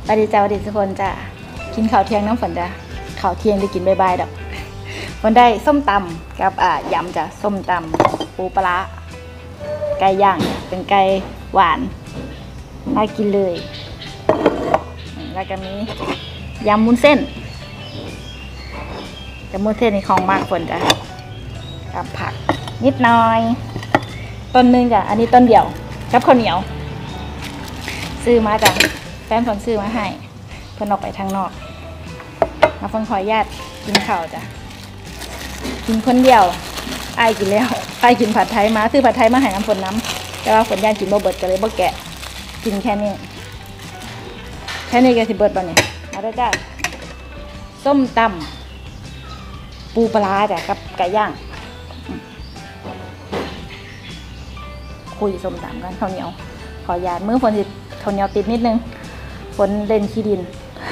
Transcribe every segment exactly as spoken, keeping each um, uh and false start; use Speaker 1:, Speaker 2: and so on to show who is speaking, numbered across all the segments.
Speaker 1: วัสดีจ้าสวัสดีทุกคนจ้ากินข้าวเที่ยงน้ำฝนจ้าข้าวเที่ยงได้กินบายๆดอกฝนได้ส้มตำกับอ่ายำจ้าส้มตำปูปลาไก่ย่างเป็นไก่หวานน่ากินเลยแล้วก็มียำมุ้นเส้นยำมุ้นเส้นในของมากฝนจ้ากับผักนิดหน่อยต้นนึงจ้ะอันนี้ต้นเดียวกับข้าวเหนียวซื้อมาจ้ะแฟนฝนซื้อมาให้เพิ่นออกไปทางนอกมาฝนขออนุญาตกินข้าวจ้ะกินคนเดียวไอ้กินแล้วไอ้กินผัดไทยมาซื้อผัดไทยมาให้น้ำฝนน้ำแต่ว่าฝนย่านกินบ่เบิดก็เลยบ่แกะกินแค่นี้แค่นี้ก็สิเบิดบ่เนี่ยมาได้จ้ะส้มตำปูปลาจ้ะกับไก่ย่างคุยส้มตำกันข้าวเหนียวขออนุญาตมื้อฝนสิข้าวเหนียวติดนิดนึงฝนเล่นขี้ดิน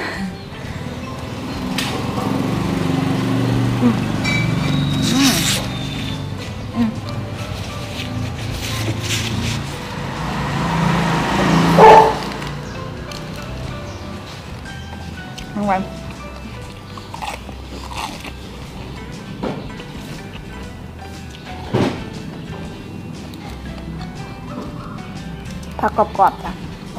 Speaker 1: ทั้งวันผักกรอบๆจ้ะ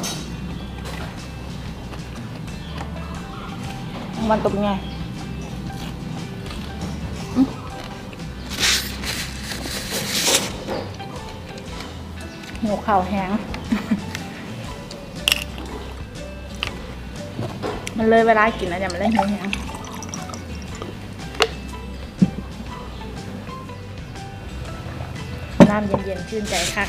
Speaker 1: มันตกไงหัวเข่าแห้ง มันเลยเวลากินแล้วเนี่ยมันเลยหิวแห้งน้ำเย็นๆชื่นใจคัก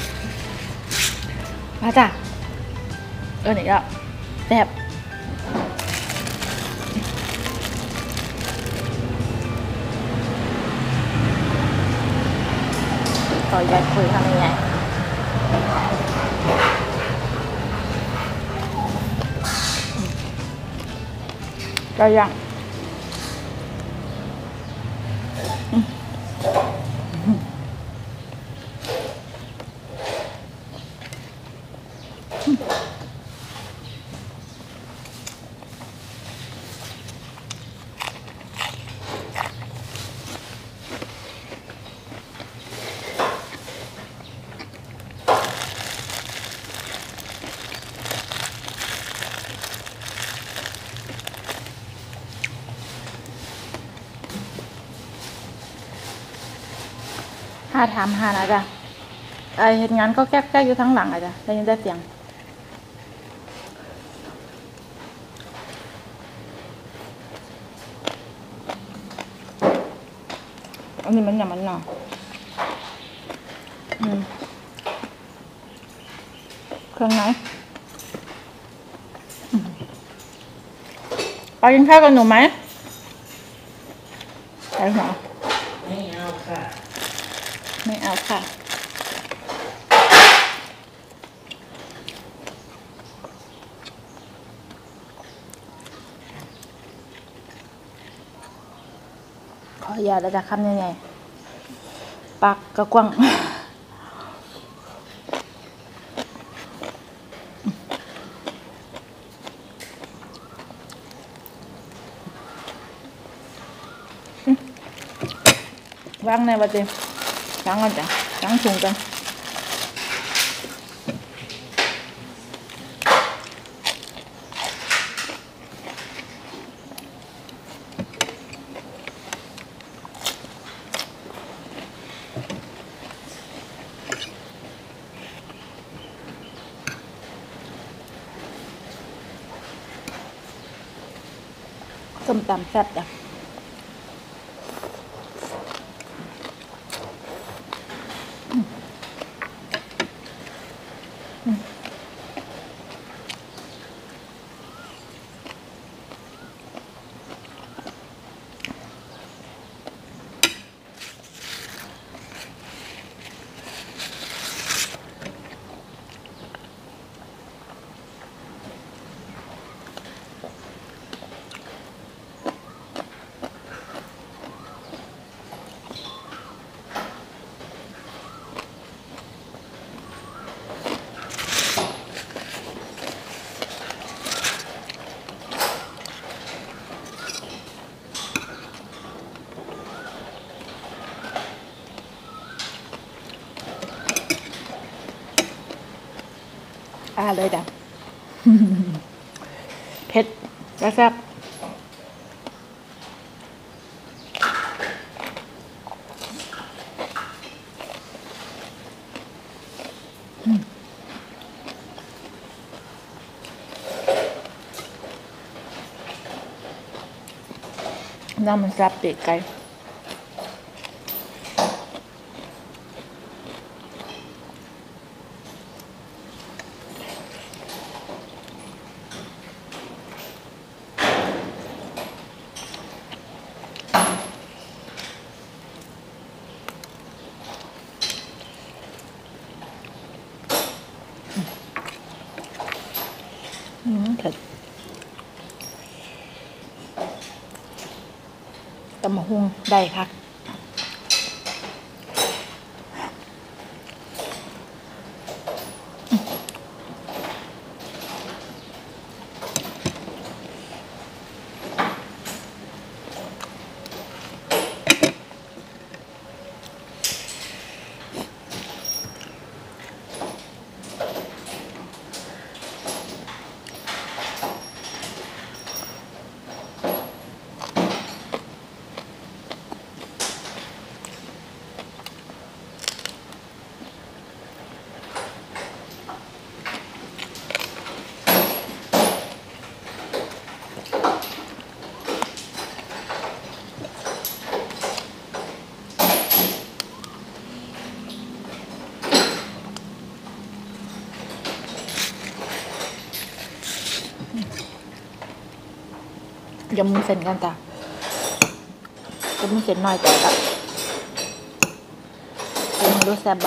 Speaker 1: มาจ้ะเออไหนก็แบบต่อยายคุยทำยังไงก็ยังห้าถามหานะจ๊ะไอเห็นงานก็แก๊กๆอยู่ทั้งหลังอะจ๊ะได้ยินได้เสียงอันนี้มันอย่างมันหน่ออืมเครื่องไหนไปกินข้าวกับหนูไหมไปหรอไม่เอาค่ะไม่เอาค่ะขออนุญาตแล้วจะคำยังไงปากกระกว้างวางในบัตรล้างก่อนจ้ะล้างถุงกันส้มตำแซ่บจ้ะอ่าเลยจ้ะ เผ็ดแล้วแซ่บน้ำมันแซ่บปีกไก่อืมเผ็ดตำมะฮุ่งได้ค่ะยำมุ้นเส้นกันจ้ะยำมุ้นเส้นน้อยจ้ะจ้ะเป็นมันรู้แซ่บปะ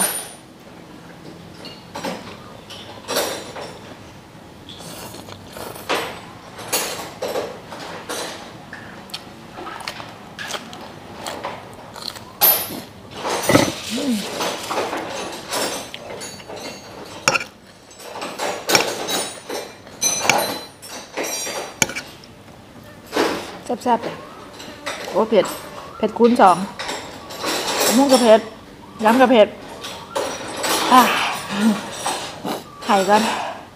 Speaker 1: แซ่บๆเลยโอ้เผ็ดเผ็ดคูณสองมุ่งกระเผ็ดย้ำกระเผ็ดอ่ะไข่ก่อน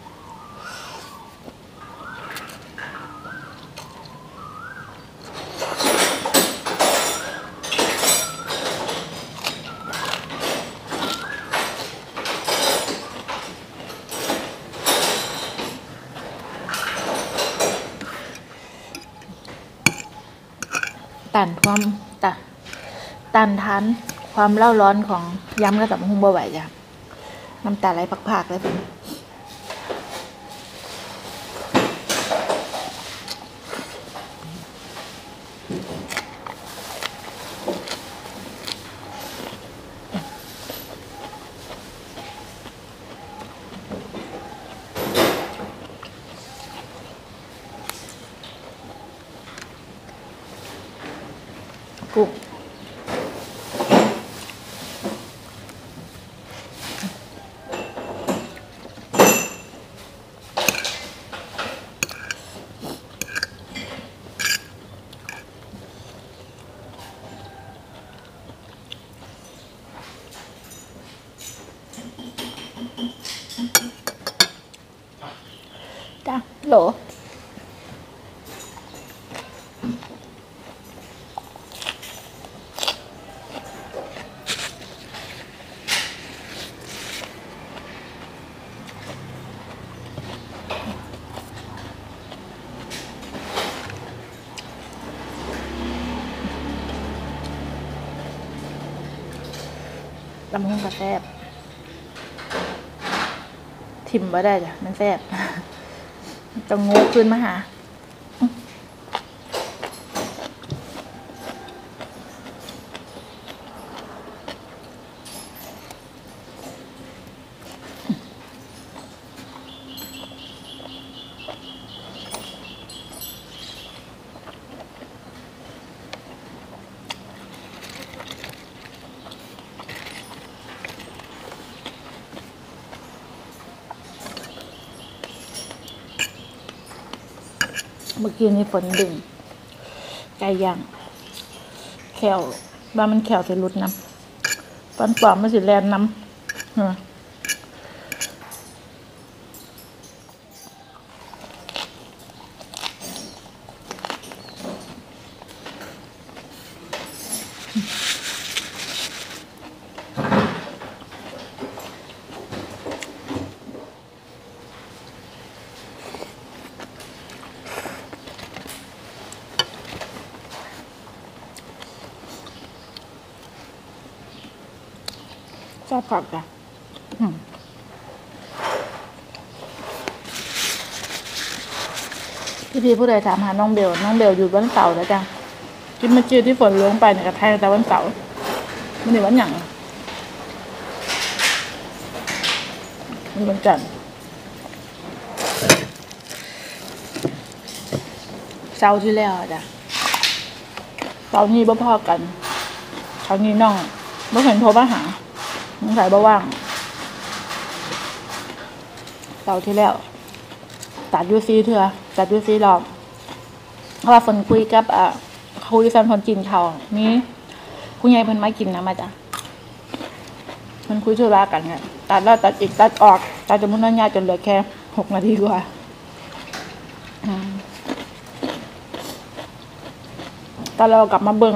Speaker 1: ต้านความตะต้านทานความเล่าร้อนของยำกระตับหุงบ่ไหวจ้ะน้ำตาไหลพักๆเลยเป็นกุ้งจ้ะโหลลำหุงกระแซบทิมบ่ได้จ้ะมันแซ่บต้องงูขึ้นมาหาเมื่อกี้นี้ฝนดึงไก่ย่างแขวบ้านมันแขวใส่รุดน้ำฟันปลอมมันสิแลนน้ำชอบผักจ้ะพี่พี่ผู้ใดถามหาน้องเบลน้องเบลอยู่วันเสาร์แล้วจ้ะกินมาจืดที่ฝนลงไปในกระแทกแต่วันเสาร์มันนี่วันหยังมันวันจันทร์เสาร์ที่แล้วจ้ะเสาร์นี้บ่พอกันเสาร์นี้น้องบ่เห็นโทรมาหาน้องสายบ่ว่างเสาร์ที่แล้วตัดยูซีเถื่อตัดยูซีรอบเพราะว่าฝนคุยกับอ่ะคุยแฟนคนกินเขานี่คุณยายเพิ่นมากินนะมาจ้ะมันคุยธุระกันไงตัดแล้วตัดอีกตัดออกตัดจนมุ่นยาจนเหลือแค่หกนาทีกว่าตอนเรากลับมาเบิ้ง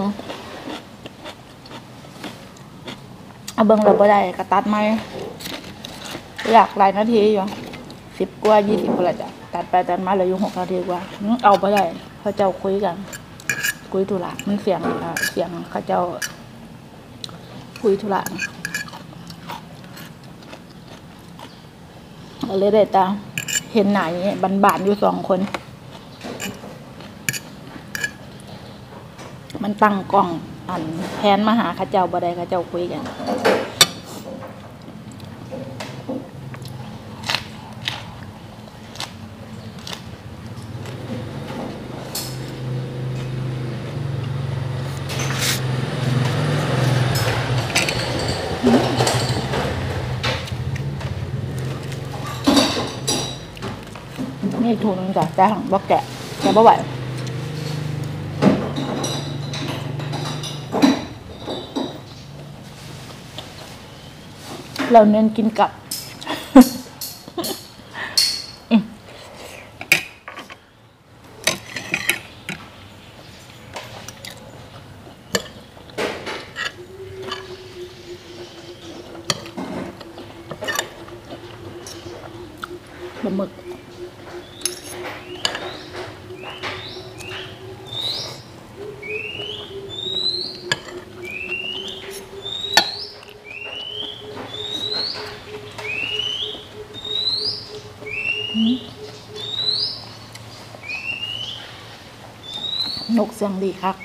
Speaker 1: เอาเบิ้งเราไม่ได้ก็ตัดไหมหลากหลายนาทีอยู่สิบกว่ายี่สิบกว่าจ้ะตัดไปตัดมาเหลืออยู่หกนาทีกว่าเอาไปได้เขาเจ้าคุยกันคุยธุระมันเสียงเสียงเขาเจ้าคุยธุระเลยได้ตาเห็นหนาอย่างนี้บานๆอยู่สองคนมันตั้งกล้องอันแทนมาหาเขาเจ้าบ่ได้เขาเจ้าคุยกันนี่ถูกนึงจ้ะแต่ของบอกแกะแกะบ่ไหวเราเน้นกินกับปลาหมึกนกเสียงดีครับ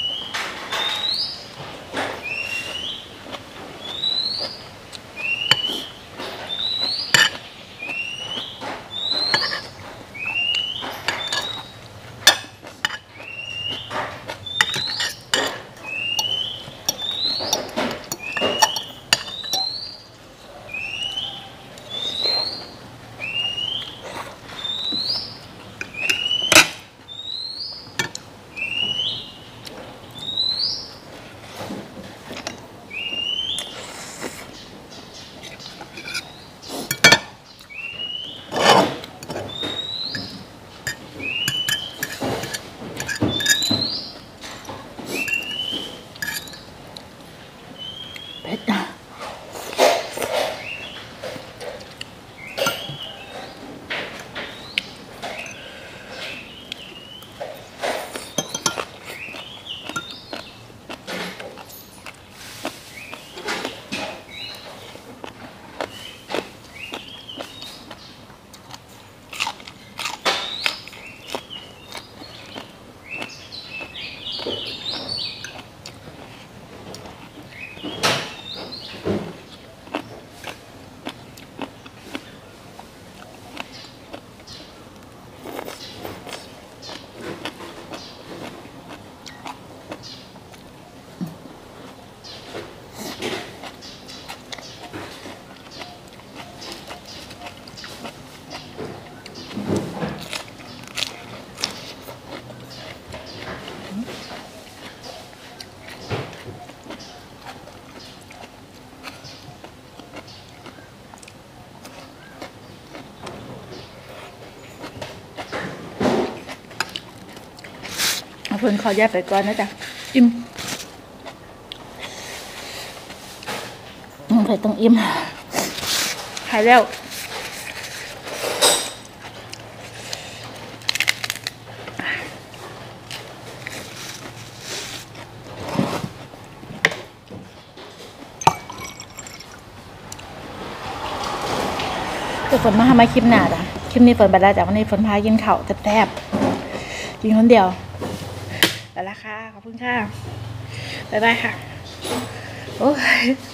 Speaker 1: เพิ่นขอแยกไปก่อนนะจ๊ะอิ่มใส่ต้องอิ่มหายแล้วแต่ฝนมาทำไมคลิปหนาจ้ะคลิปนี้ฝนไปแล้วจ้ะวันนี้ฝนพากินข้าวแซ่บๆกินคนเดียวไปละค่ะขอบคุณค่ะบ๊ายบายค่ะโอ้ย